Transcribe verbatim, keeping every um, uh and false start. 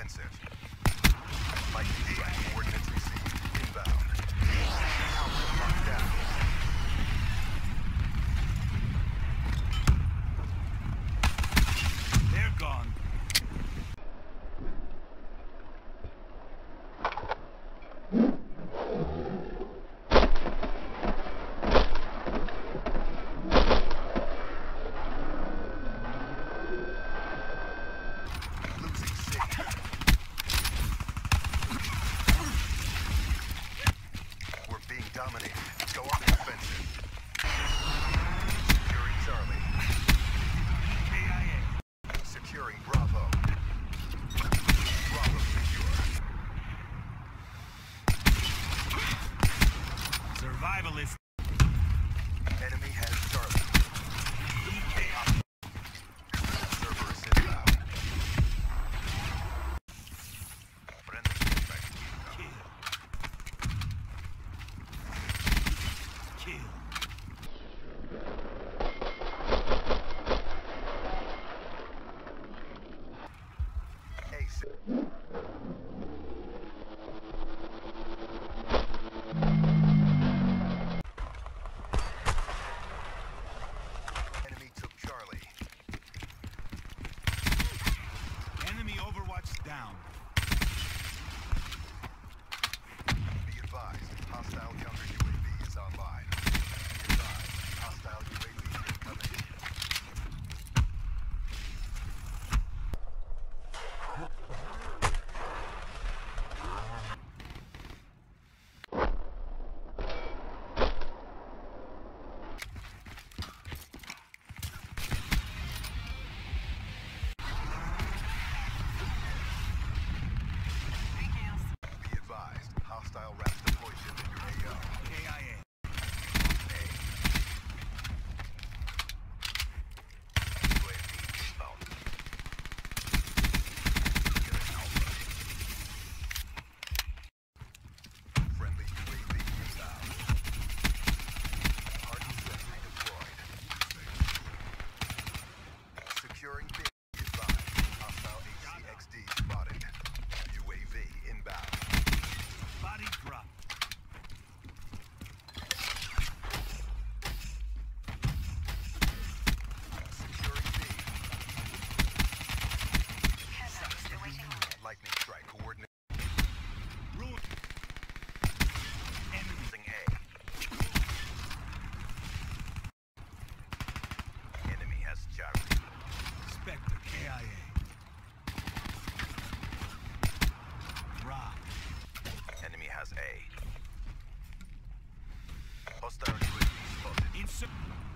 offensive. Lightning strike coordinates received. Inbound. Alpha locked down. They're gone. Dominated. Go on the offensive. Securing Charlie. K I A. Securing Bravo. Bravo secure. Survivalist. Enemy has Charlie. Cerberus inbound. Friendly suspect. Kill. Kill. Ace. Enemy took Charlie. Enemy Overwatch down. Be advised, hostile counter U A V is online. Be advised, hostile U A V incoming. Be advised, hostile routes deployed in your A O. K I A. A. U A V inbound. Securing Alpha. Friendly U A V inbound. Hardened sentry deployed. Securing B. Be advised, hostile H C X D spotted. U A V inbound. Body drop. Securing B. Lightning strike coordinate. Ruin. Enemy. Using A. Enemy has Charlie. Spectre. K I A. Rock. Enemy has A. Hostile U A V spotted. Insert.